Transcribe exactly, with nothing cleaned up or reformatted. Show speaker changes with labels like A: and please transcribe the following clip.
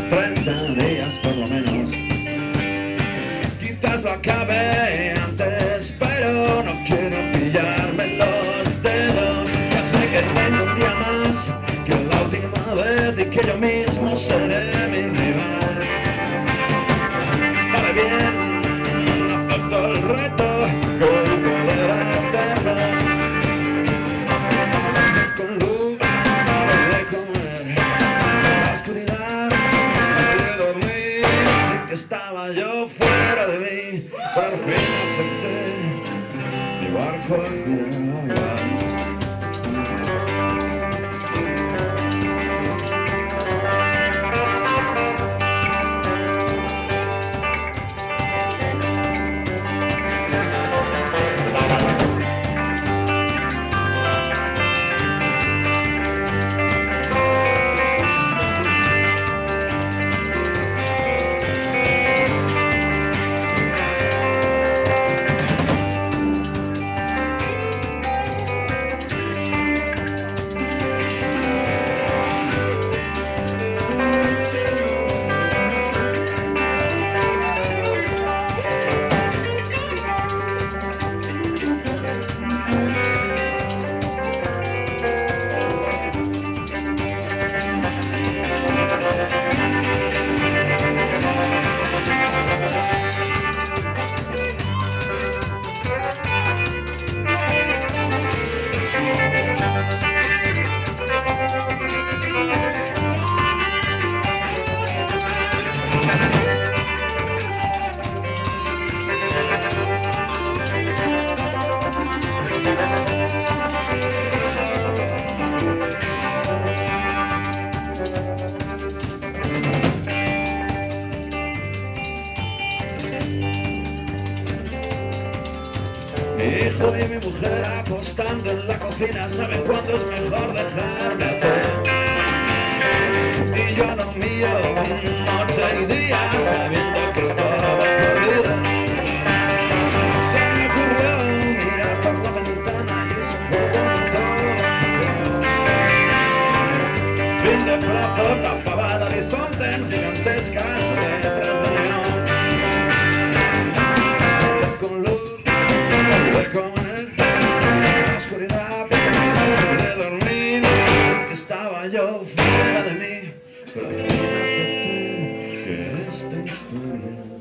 A: treinta días por lo menos. Quizás lo acabe antes, pero no quiero pillarme los dedos. Ya sé que tengo un día más que la última vez y que yo mismo seré mi rival. Vale bien, acepto el reto, quiero poder hacerlo. Con luz de comer, la oscuridad de dormir, sé que estaba yo fuera de mí, pero al fin acepté mi barco hacia abajo. Mi hijo y mi mujer apostando en la cocina saben cuándo es mejor dejar de hacer. Y yo no mío noche y día sabiendo que es todo perdido. Se me ocurrió mirar por la ventana y eso fue todo. Fin de plazo tapaba el horizonte en gigantescas letras de neón. De comer, la oscuridad de dormir, que estaba yo fuera de mí, pero al fin acepté que esta historia